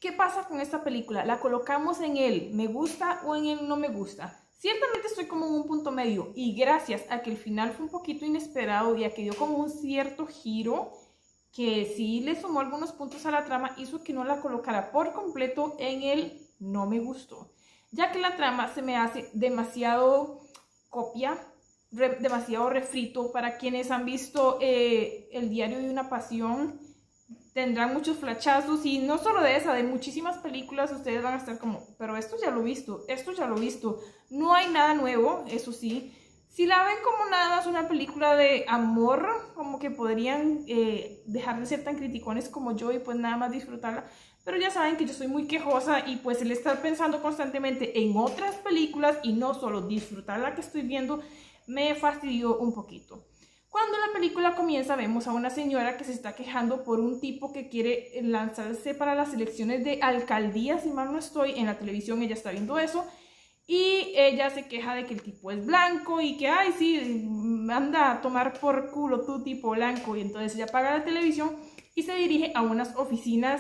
¿Qué pasa con esta película? ¿La colocamos en el me gusta o en el no me gusta? Ciertamente estoy como en un punto medio y gracias a que el final fue un poquito inesperado y a que dio como un cierto giro que sí le sumó algunos puntos a la trama, hizo que no la colocara por completo en el no me gustó, ya que la trama se me hace demasiado copia, demasiado refrito. Para quienes han visto El diario de una pasión, tendrán muchos flachazos y no solo de esa, de muchísimas películas ustedes van a estar como, pero esto ya lo he visto, esto ya lo he visto. No hay nada nuevo, eso sí. Si la ven como nada más una película de amor, como que podrían dejar de ser tan criticones como yo y pues nada más disfrutarla. Pero ya saben que yo soy muy quejosa y pues el estar pensando constantemente en otras películas y no solo disfrutar la que estoy viendo, me fastidió un poquito. Cuando la película comienza vemos a una señora que se está quejando por un tipo que quiere lanzarse para las elecciones de alcaldía, si mal no estoy, en la televisión ella está viendo eso. Y ella se queja de que el tipo es blanco y que, ay, sí, anda a tomar por culo tu tipo blanco. Y entonces ella apaga la televisión y se dirige a unas oficinas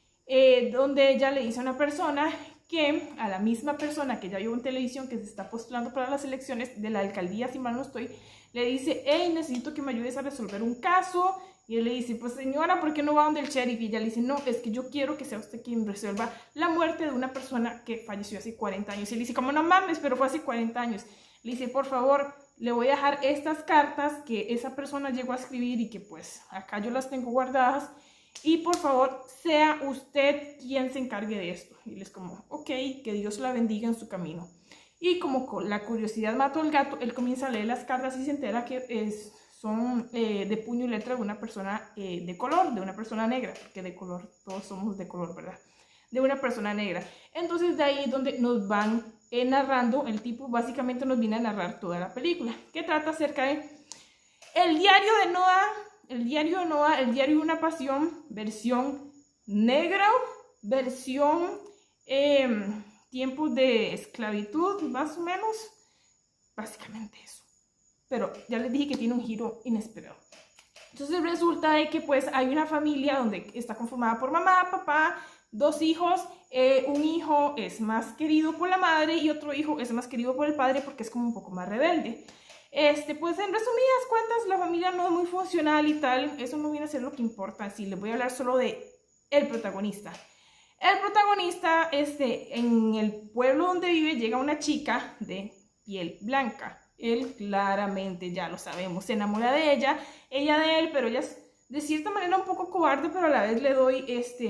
donde ella le dice a una persona que, a la misma persona que ya vio en televisión que se está postulando para las elecciones de la alcaldía, si mal no estoy, le dice, hey, necesito que me ayudes a resolver un caso. Y él le dice, pues señora, ¿por qué no va donde el sheriff? Y ella le dice, no, es que yo quiero que sea usted quien resuelva la muerte de una persona que falleció hace 40 años. Y él dice, como no mames, pero fue hace 40 años. Le dice, por favor, le voy a dejar estas cartas que esa persona llegó a escribir y que pues acá yo las tengo guardadas. Y por favor, sea usted quien se encargue de esto. Y él es como, ok, que Dios la bendiga en su camino. Y como la curiosidad mató al gato, él comienza a leer las cartas y se entera que son de puño y letra de una persona de color, de una persona negra, porque de color, todos somos de color, ¿verdad? De una persona negra. Entonces de ahí es donde nos van narrando, el tipo básicamente nos viene a narrar toda la película, que trata acerca de el diario de Noah, el diario de una pasión, versión negra, versión tiempos de esclavitud, más o menos, básicamente eso. Pero ya les dije que tiene un giro inesperado. Entonces resulta de que pues hay una familia donde está conformada por mamá, papá, dos hijos. Un hijo es más querido por la madre y otro hijo es más querido por el padre porque es como un poco más rebelde. Pues en resumidas cuentas la familia no es muy funcional y tal. Eso no viene a ser lo que importa. Así les voy a hablar solo de el protagonista. El protagonista, en el pueblo donde vive llega una chica de piel blanca. Él claramente, ya lo sabemos, se enamora de ella de él, pero ella es de cierta manera un poco cobarde, pero a la vez le doy,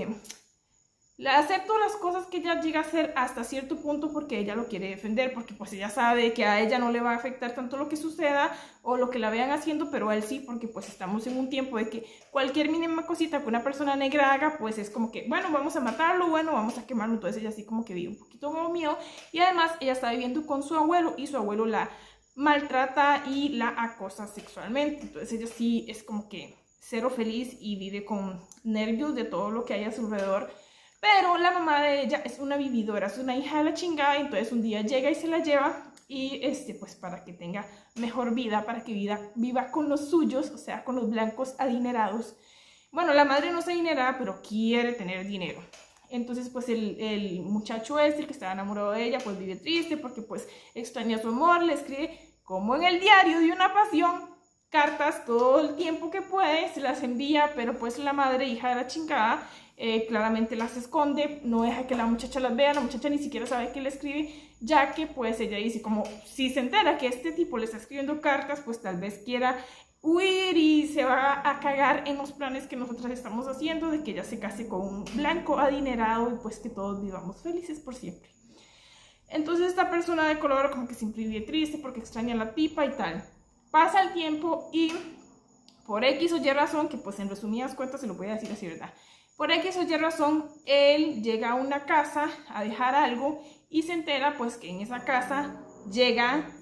le acepto las cosas que ella llega a hacer hasta cierto punto porque ella lo quiere defender, porque pues ella sabe que a ella no le va a afectar tanto lo que suceda o lo que la vean haciendo, pero a él sí, porque pues estamos en un tiempo de que cualquier mínima cosita que una persona negra haga, pues es como que, bueno, vamos a matarlo, bueno, vamos a quemarlo. Entonces ella así como que vive un poquito como miedo y además ella está viviendo con su abuelo y su abuelo la maltrata y la acosa sexualmente. Entonces ella sí es como que cero feliz y vive con nervios de todo lo que hay a su alrededor. Pero la mamá de ella es una vividora, es una hija de la chingada. Entonces un día llega y se la lleva y pues para que tenga mejor vida, para que viva con los suyos, o sea, con los blancos adinerados. Bueno, la madre no es adinerada, pero quiere tener dinero. Entonces pues el muchacho el que estaba enamorado de ella, pues vive triste porque pues extraña su amor, le escribe como en el diario de una pasión, cartas todo el tiempo que puede, se las envía, pero pues la madre, hija de la chingada, claramente las esconde, no deja que la muchacha las vea, la muchacha ni siquiera sabe que le escribe, ya que pues ella dice como si se entera que este tipo le está escribiendo cartas, pues tal vez quiera huir y se va a cagar en los planes que nosotros estamos haciendo, de que ella se case con un blanco adinerado y pues que todos vivamos felices por siempre. Entonces esta persona de color como que siempre vive triste porque extraña a la tipa y tal. Pasa el tiempo y por X o Y razón, que pues en resumidas cuentas se lo voy a decir así, ¿verdad? Por X o Y razón, él llega a una casa a dejar algo y se entera pues que en esa casa llega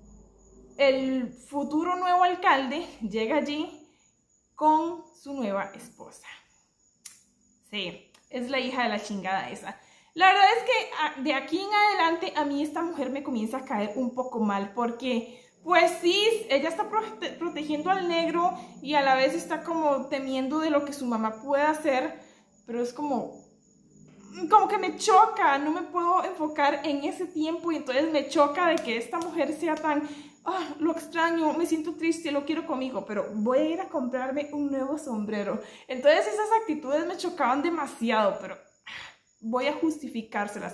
el futuro nuevo alcalde, llega allí con su nueva esposa. Sí, es la hija de la chingada esa. La verdad es que de aquí en adelante a mí esta mujer me comienza a caer un poco mal porque pues sí, ella está protegiendo al negro y a la vez está como temiendo de lo que su mamá puede hacer, pero es como, como que me choca, no me puedo enfocar en ese tiempo y entonces me choca de que esta mujer sea tan, lo extraño, me siento triste, lo quiero conmigo, pero voy a ir a comprarme un nuevo sombrero. Entonces esas actitudes me chocaban demasiado, pero voy a justificárselas.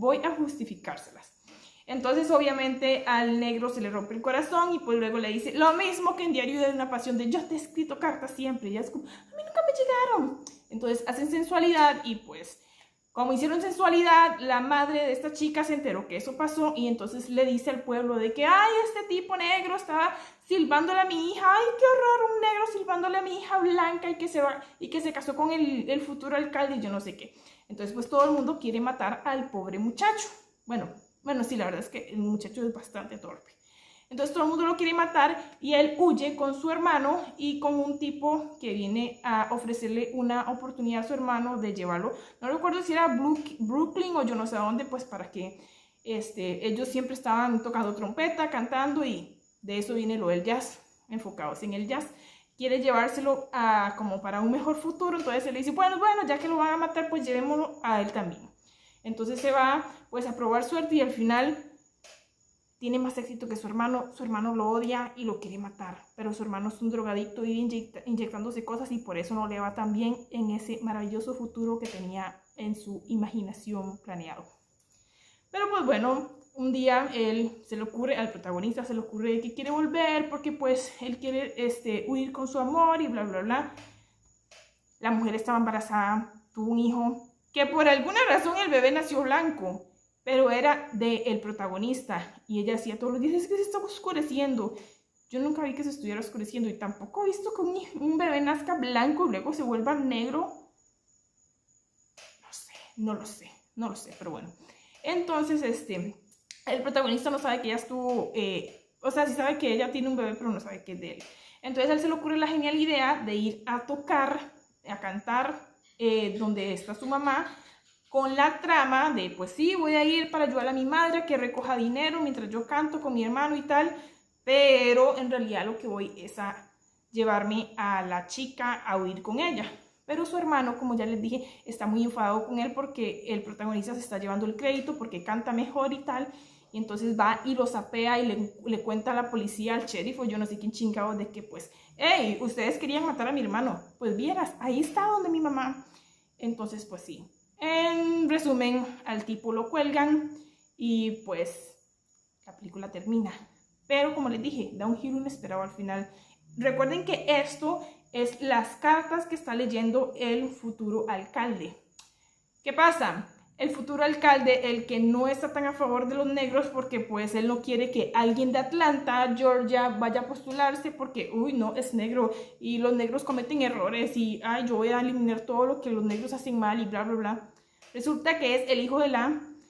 Entonces obviamente al negro se le rompe el corazón y pues luego le dice lo mismo que en Diario de una Pasión de yo te he escrito cartas siempre, y ella es como, a mí nunca me llegaron. Entonces hacen sensualidad y pues como hicieron sensualidad, la madre de esta chica se enteró que eso pasó y entonces le dice al pueblo de que, ay, este tipo negro estaba silbándole a mi hija, ay, qué horror, un negro silbándole a mi hija blanca y que se casó con el futuro alcalde y yo no sé qué. Entonces pues todo el mundo quiere matar al pobre muchacho. Bueno, sí, la verdad es que el muchacho es bastante torpe. Entonces todo el mundo lo quiere matar y él huye con su hermano y con un tipo que viene a ofrecerle una oportunidad a su hermano de llevarlo. No recuerdo si era Brooklyn o yo no sé a dónde, pues para que ellos siempre estaban tocando trompeta, cantando y de eso viene lo del jazz, enfocados en el jazz. Quiere llevárselo como para un mejor futuro, entonces él le dice, bueno, ya que lo van a matar, pues llevémoslo a él también. Entonces se va pues a probar suerte y al final tiene más éxito que su hermano lo odia y lo quiere matar, pero su hermano es un drogadicto y inyectándose cosas y por eso no le va tan bien en ese maravilloso futuro que tenía en su imaginación planeado. Pero pues bueno, un día al protagonista se le ocurre que quiere volver porque pues él quiere huir con su amor y bla bla bla. La mujer estaba embarazada, tuvo un hijo, que por alguna razón el bebé nació blanco, pero era del protagonista y ella decía todos los días, es que se está oscureciendo. Yo nunca vi que se estuviera oscureciendo y tampoco he visto que un bebé nazca blanco y luego se vuelva negro. No lo sé, pero bueno. Entonces, el protagonista no sabe que ella estuvo, o sea, sí sabe que ella tiene un bebé, pero no sabe que es de él. Entonces a él se le ocurre la genial idea de ir a tocar, a cantar donde está su mamá, con la trama de, pues sí, voy a ir para ayudar a mi madre que recoja dinero mientras yo canto con mi hermano y tal, pero en realidad lo que voy es a llevarme a la chica a huir con ella. Pero su hermano, como ya les dije, está muy enfadado con él porque el protagonista se está llevando el crédito porque canta mejor y tal, y entonces va y lo sapea y le cuenta a la policía, al sheriff o yo no sé quién chingado de que pues, hey, ustedes querían matar a mi hermano, pues vieras, ahí está donde mi mamá. Entonces pues sí. En resumen, al tipo lo cuelgan y pues la película termina. Pero como les dije, da un giro inesperado al final. Recuerden que esto es las cartas que está leyendo el futuro alcalde. ¿Qué pasa? El futuro alcalde, el que no está tan a favor de los negros porque pues él no quiere que alguien de Atlanta, Georgia, vaya a postularse porque, uy, no, es negro y los negros cometen errores y, ay, yo voy a eliminar todo lo que los negros hacen mal y bla, bla, bla. Resulta que es el hijo de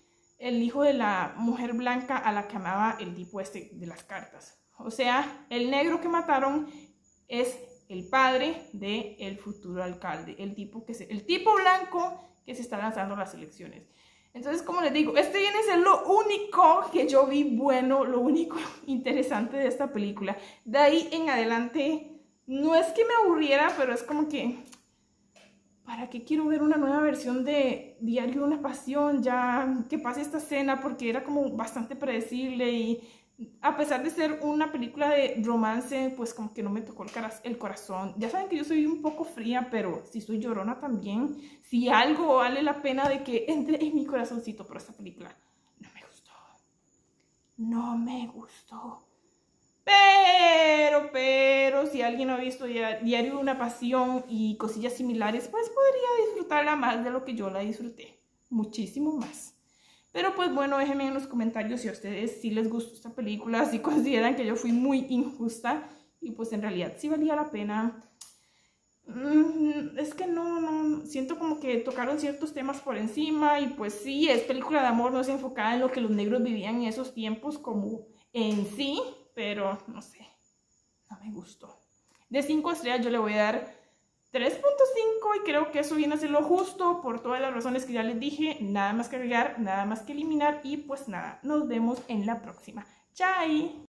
la mujer blanca a la que amaba el tipo de las cartas. O sea, el negro que mataron es el padre del futuro alcalde, el tipo blanco que se está lanzando las elecciones. Entonces, como les digo, este viene a ser lo único que yo vi bueno, lo único interesante de esta película. De ahí en adelante, no es que me aburriera, pero es como que, ¿para qué quiero ver una nueva versión de Diario de una Pasión? Ya que pase esta escena, porque era como bastante predecible y a pesar de ser una película de romance, pues como que no me tocó el corazón. Ya saben que yo soy un poco fría, pero sí soy llorona también. Si algo vale la pena de que entre en mi corazoncito, pero esta película no me gustó. No me gustó. Pero, si alguien ha visto Diario de una Pasión y cosillas similares, pues podría disfrutarla más de lo que yo la disfruté. Muchísimo más. Pero pues bueno, déjenme en los comentarios si a ustedes sí les gustó esta película, si consideran que yo fui muy injusta y pues en realidad sí valía la pena. Es que no, siento como que tocaron ciertos temas por encima y pues sí, es película de amor, no se enfocada en lo que los negros vivían en esos tiempos como en sí, pero no sé, no me gustó. De 5 estrellas yo le voy a dar 3.5 y creo que eso viene a ser lo justo por todas las razones que ya les dije. Nada más que agregar, nada más que eliminar y pues nada, nos vemos en la próxima. ¡Chai!